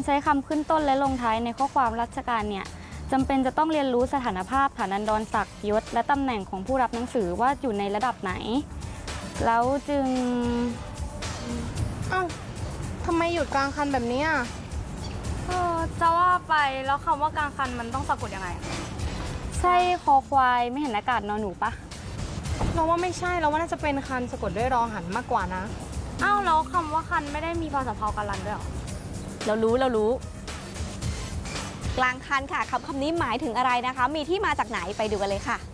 ใช้คำขึ้นต้นและลงท้ายในข้อความราชการเนี่ยจำเป็นจะต้องเรียนรู้สถานภาพฐานันดรศักดิ์ยศและตำแหน่งของผู้รับหนังสือว่าอยู่ในระดับไหนแล้วจึงทำไมหยุดกลางคันแบบนี้จะว่าไปแล้วคำว่ากลางคันมันต้องสะกดยังไงใช่คอควายไม่เห็นอากาศนอนหนูปะเราว่าไม่ใช่เราว่าน่าจะเป็นคันสะกดด้วยรอหันมากกว่านะแล้วคำว่าคันไม่ได้มีพอสะเพากันรันด้วยหรอเรารู้กลางคันค่ะคำนี้หมายถึงอะไรนะคะมีที่มาจากไหนไปดูกันเลยค่ะ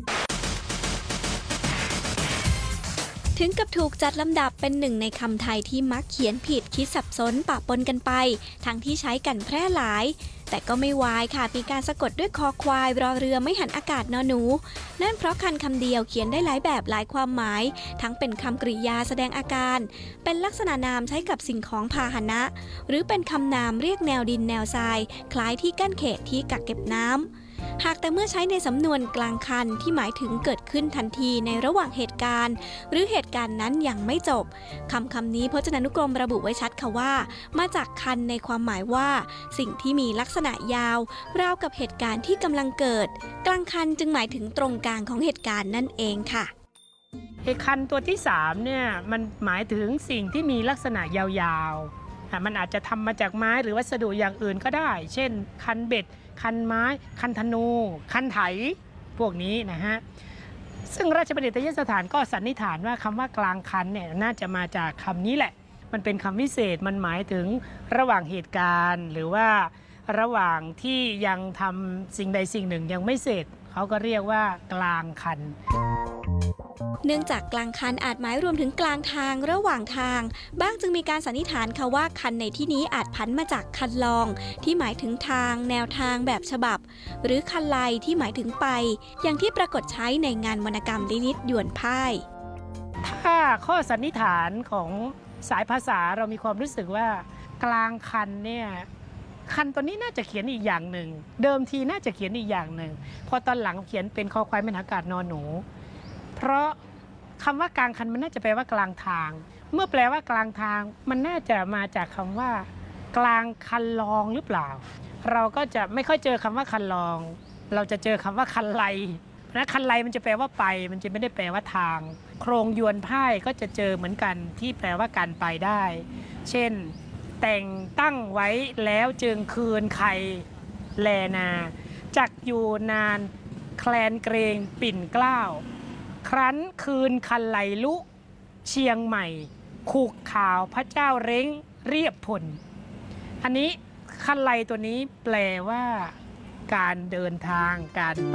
ถึงกับถูกจัดลำดับเป็นหนึ่งในคำไทยที่มักเขียนผิดคิดสับสนปะปนกันไปทั้งที่ใช้กันแพร่หลายแต่ก็ไม่วายค่ะมีการสะกดด้วยคอควายรอเรือไม่หันอากาศนอหนูนั่นเพราะคันคำเดียวเขียนได้หลายแบบหลายความหมายทั้งเป็นคำกริยาแสดงอาการเป็นลักษณะนามใช้กับสิ่งของพาหนะหรือเป็นคำนามเรียกแนวดินแนวทรายคล้ายที่กั้นเขตที่กักเก็บน้ำหากแต่เมื่อใช้ในสำนวนกลางคันที่หมายถึงเกิดขึ้นทันทีในระหว่างเหตุการณ์หรือเหตุการณ์นั้นยังไม่จบคำนี้พจนานุกรมระบุไว้ชัดค่ะว่ามาจากคันในความหมายว่าสิ่งที่มีลักษณะยาวราวกับเหตุการณ์ที่กำลังเกิดกลางคันจึงหมายถึงตรงกลางของเหตุการณ์นั่นเองค่ะคันตัวที่3เนี่ยมันหมายถึงสิ่งที่มีลักษณะยาวๆมันอาจจะทำมาจากไม้หรือวัสดุอย่างอื่นก็ได้เช่นคันเบ็ดคันไม้คันธนูคันไถพวกนี้นะฮะซึ่งราชบัณฑิตยสถานก็สันนิษฐานว่าคำว่ากลางคันเนี่ยน่าจะมาจากคำนี้แหละมันเป็นคำวิเศษมันหมายถึงระหว่างเหตุการณ์หรือว่าระหว่างที่ยังทำสิ่งใดสิ่งหนึ่งยังไม่เสร็จเขาก็เรียกว่ากลางคันเนื่องจากกลางคันอาจหมายรวมถึงกลางทางระหว่างทางบ้างจึงมีการสันนิษฐานค่ะว่าคันในที่นี้อาจผันมาจากคันลองที่หมายถึงทางแนวทางแบบฉบับหรือคันไลที่หมายถึงไปอย่างที่ปรากฏใช้ในงานวรรณกรรมลินิตหยวนพ่ายถ้าข้อสันนิษฐานของสายภาษาเรามีความรู้สึกว่ากลางคันเนี่ยคันตัวนี้น่าจะเขียนอีกอย่างหนึ่งเดิมทีน่าจะเขียนอีกอย่างหนึ่งพอตอนหลังเขียนเป็นคอควายไม่หันอากาศนอนหนูเพราะคำว่ากลางคันมันน่าจะแปลว่ากลางทางเมื่อแปลว่ากลางทางมันน่าจะมาจากคำว่ากลางคันลองหรือเปล่าเราก็จะไม่ค่อยเจอคำว่าคันลองเราจะเจอคำว่าคันไลนะคันไลมันจะแปลว่าไปมันจะไม่ได้แปลว่าทางโครงยวนพ่ายก็จะเจอเหมือนกันที่แปลว่าการไปได้เช่นแต่งตั้งไว้แล้วจึงคืนใครแลนาจักอยู่นานแคลนเกรงปิ่นเกล้าครั้นคืนคันไหลลุเชียงใหม่คูกข่าวพระเจ้าเร้งเรียบพลอันนี้คันไหลตัวนี้แปลว่าการเดินทางการไป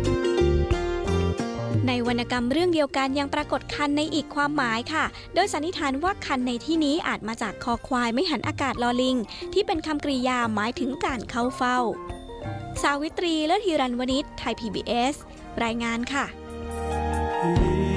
ในวรรณกรรมเรื่องเดียวกันยังปรากฏคันในอีกความหมายค่ะโดยสันนิษฐานว่าคันในที่นี้อาจมาจากคอควายไม่หันอากาศลอลิงที่เป็นคำกริยาหมายถึงการเข้าเฝ้าสาวิตรี เลิศฮิรัญวณิช ไทย PBS รายงานค่ะ